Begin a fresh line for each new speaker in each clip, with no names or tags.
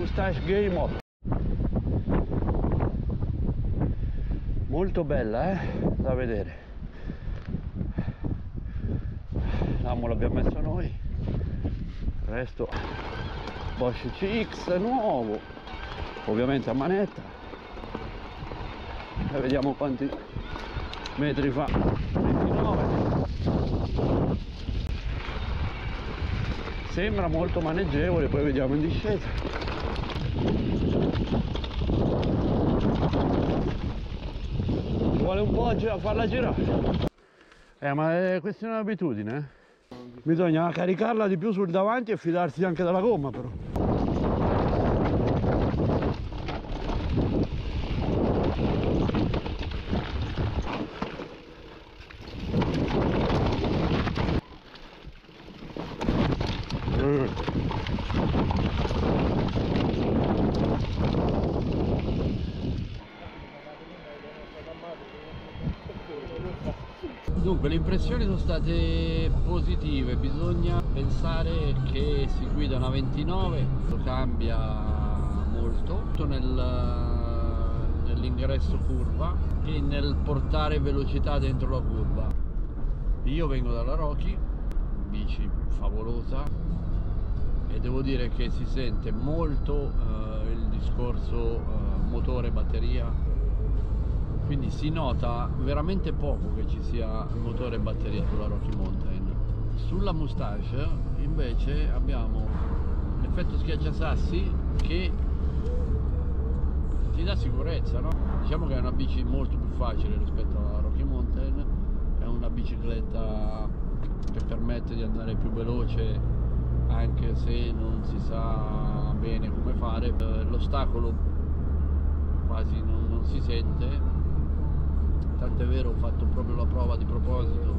Moustache Game 8. Molto bella, da vedere. L'amo l'abbiamo messo noi, il resto Bosch CX nuovo, ovviamente a manetta, e vediamo quanti metri fa. 29. Sembra molto maneggevole, poi vediamo in discesa. Vuole un po' a farla girare. Ma è questione di abitudine, Bisogna caricarla di più sul davanti e fidarsi anche della gomma, però. Dunque, le impressioni sono state positive, bisogna pensare che si guida una 29, lo cambia molto nell'ingresso curva e nel portare velocità dentro la curva. Io vengo dalla Rocky, bici favolosa, e devo dire che si sente molto il discorso motore batteria. Quindi si nota veramente poco che ci sia motore e batteria sulla Rocky Mountain. Sulla Moustache invece abbiamo l'effetto schiacciasassi che ti dà sicurezza, no? Diciamo che è una bici molto più facile rispetto alla Rocky Mountain, è una bicicletta che permette di andare più veloce anche se non si sa bene come fare. L'ostacolo quasi non si sente. Tant'è vero, ho fatto proprio la prova di proposito.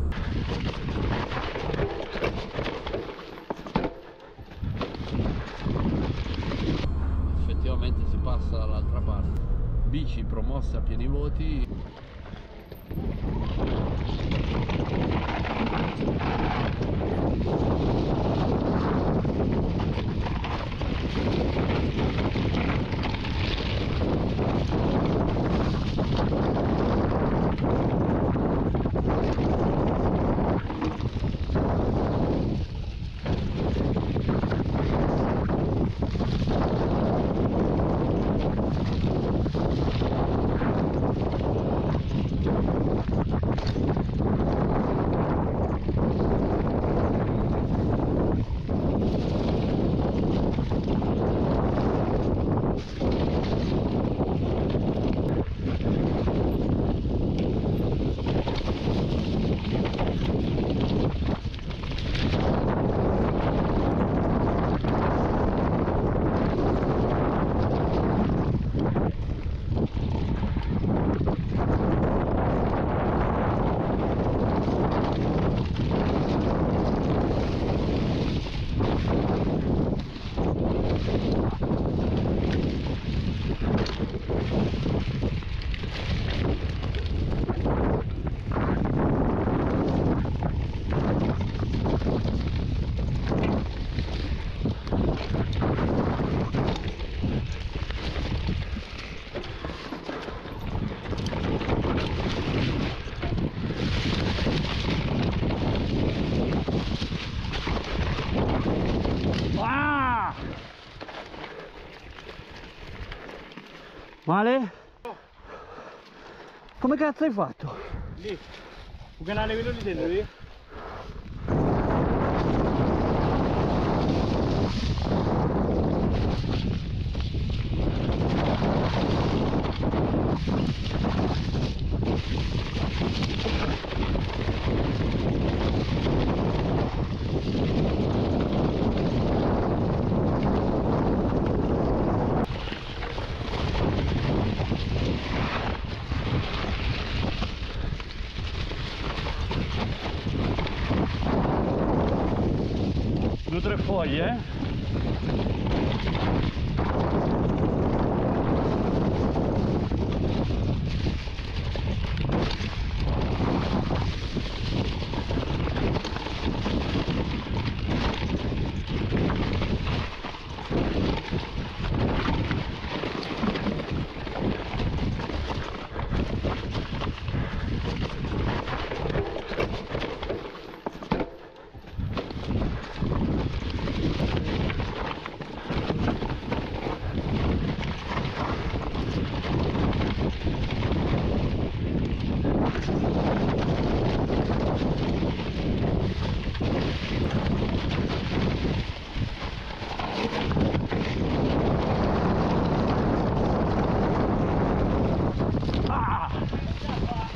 Effettivamente si passa dall'altra parte. Bici promossa a pieni voti. Male? Come cazzo hai fatto?
Lì, un canale quello lì dentro, lì?
Due o tre foglie,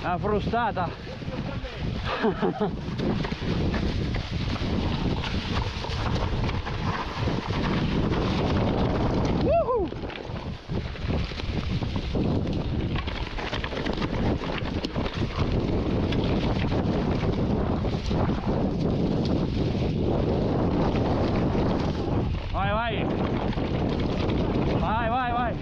La frustata. Vai, vai. Vai, vai, vai.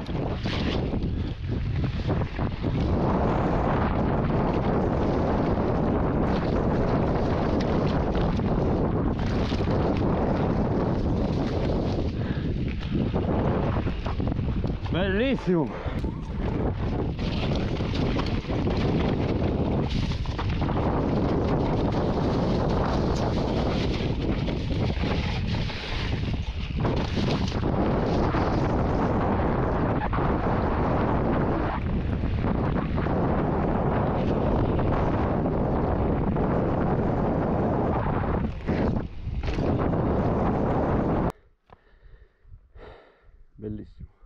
Bellissimo. Bellissimo.